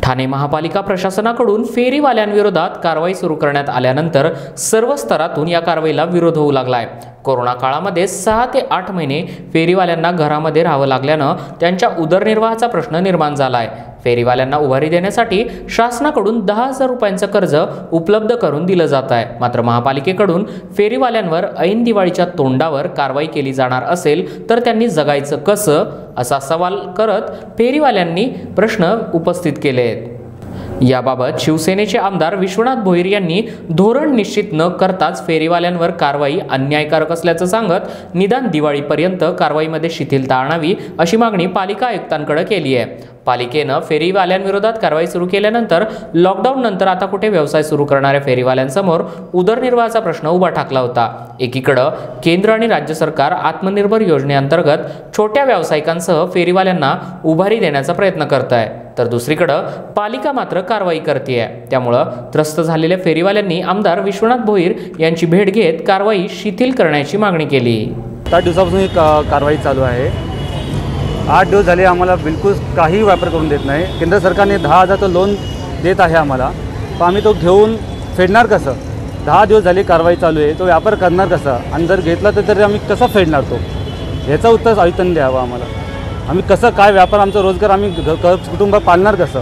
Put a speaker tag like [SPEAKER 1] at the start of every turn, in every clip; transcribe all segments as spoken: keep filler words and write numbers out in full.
[SPEAKER 1] ठाणे महापालिका प्रशासनाकडून फेरीवाल्यांविरोधात कारवाई सुरू करण्यात आल्यानंतर सर्व स्तरातून या कारवाईला विरोध होऊ लागलाय। कोरोना काळामध्ये सहा ते आठ महिने फेरीवाल्यांना घरामध्ये राहावं लागल्यानं त्यांच्या उदरनिर्वाहाचा प्रश्न निर्माण झालाय। फेरीवाल्यांना उभारी देण्यासाठी शासनाकडून दहा हजार रुपयांचं कर्ज उपलब्ध करून दिलं जात आहे। मात्र महापालिकेकडून फेरीवाल्यांवर ऐन दिवाळीच्या तोंडावर कारवाई केली जाणार असेल तर त्यांनी जगायचं कसं असा सवाल करत फेरीवाल्यांनी प्रश्न उपस्थित केले आहेत। याबाबत शिवसेनेचे आमदार विश्वनाथ भोईर यांनी धोरण निश्चित न करताच फेरीवाल्यांवर कारवाई अन्यायकारक असल्याचं सांगत निदान दिवाळीपर्यंत कारवाईमध्ये शिथिलता आणावी अशी मागणी पालिका आयुक्तांकडे केली आहे। पालिकेनं फेरीवाल्यांविरोधात कारवाई सुरू केल्यानंतर लॉकडाऊन नंतर आता कुठे व्यवसाय सुरू करणाऱ्या फेरीवाल्यांसमोर उदरनिर्वाहाचा प्रश्न उभा ठाकला होता। एकीकडे केंद्र आणि राज्य सरकार आत्मनिर्भर योजनेअंतर्गत छोट्या व्यावसायिकांसह फेरीवाल्यांना उभारी देण्याचा प्रयत्न करत आहे, तर दुसरीकडे पालिका मात्र कारवाई करते आहे। त्यामुळे त्रस्त झालेल्या फेरीवाल्यांनी आमदार विश्वनाथ भोईर यांची भेट घेत कारवाई शिथिल करण्याची मागणी केली।
[SPEAKER 2] आठ दिवसापासून ही कारवाई चालू आहे। आठ दिवस झाले आम्हाला बिलकुल काही व्यापार करून देत नाही। केंद्र सरकारने दहा हजारचं लोन देत आहे आम्हाला, पण आम्ही तो घेऊन फेडणार कसं? दहा दिवस झाले कारवाई चालू आहे, तो व्यापार करणार कसा? आणि जर घेतला तर तरी आम्ही कसं फेडणार तो? याचं उत्तर आयुक्तांनी द्यावं आम्हाला। आम्ही कसं काय व्यापार आमचा रोजगार आम्ही कुटुंब पालणार कसं?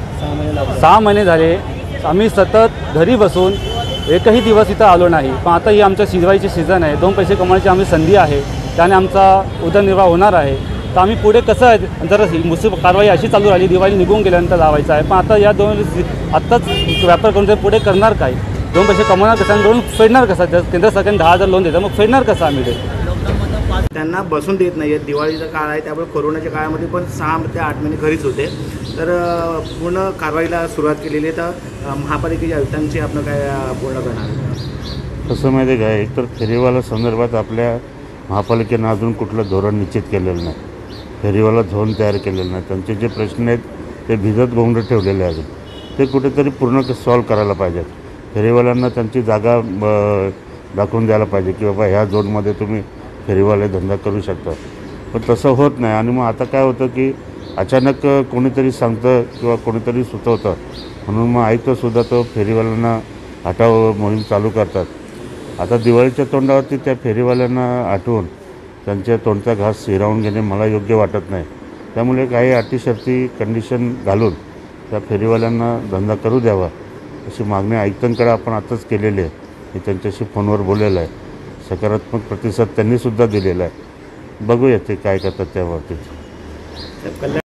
[SPEAKER 2] सहा महिने झाले आम्ही सतत घरी बसून एकही दिवस इथं आलो नाही, पण आता ही आमच्या शिजवायची सीझन आहे, दोन पैसे कमवण्याची आम्ही संधी आहे, त्याने आमचा उदरनिर्वाह होणार आहे। तर आम्ही पुढे कसं आहे, जर मुसब कारवाई अशी चालू राहिली दिवाळी निघून गेल्यानंतर लावायचं आहे, पण आता या दोन आत्ताच व्यापार करून पुढे करणार काय? दोन पैसे कमवणार कसं आणि दोन फेडणार कसं? जर केंद्र सरकारने दहा हजार लोन देतं मग फेडणार कसं आम्ही ते?
[SPEAKER 3] त्यांना बसून देत नाही आहेत। दिवाळीचा काळ आहे, त्यामुळे कोरोनाच्या काळामध्ये पण सहा ते आठ महिने घरीच होते, तर पूर्ण कारवाईला सुरुवात केलेली आहे। तर महापालिकेच्या आयुक्तांची आपण काय पूर्ण करणार?
[SPEAKER 4] कसं माहिती आहे का, एक तर फेरीवाला संदर्भात आपल्या महापालिकेनं अजून कुठलं धोरण निश्चित केलेलं नाही, फेरीवाला झोन तयार केलेलं नाही। त्यांचे जे प्रश्न आहेत ते भिजत गोंधळ ठेवलेले आहेत, ते कुठेतरी पूर्ण सॉल्व करायला पाहिजेत। फेरीवाल्यांना त्यांची जागा दाखवून द्यायला पाहिजे की बाबा ह्या झोनमध्ये तुम्ही फेरीवाले धंदा करू शकता, पण तसं होत नाही। आणि मग आता काय होतं की अचानक कोणीतरी सांगतं किंवा कोणीतरी सुचवतं, म्हणून मग आयुक्तसुद्धा तो फेरीवाल्यांना हटाव मोहीम चालू करतात। आता दिवाळीच्या तोंडावरती त्या फेरीवाल्यांना आठवून त्यांच्या तोंडचा घास हिरावून घेणे मला योग्य वाटत नाही। त्यामुळे काही अटी शर्ती कंडिशन घालून त्या फेरीवाल्यांना धंदा करू द्यावा अशी मागणी आयुक्तांकडे आपण आताच केलेली आहे। मी त्यांच्याशी फोनवर बोललेलं आहे, सकारात्मक प्रतिसाद त्यांनीसुद्धा दिलेला आहे। बघूया ते काय करतात त्यावरती।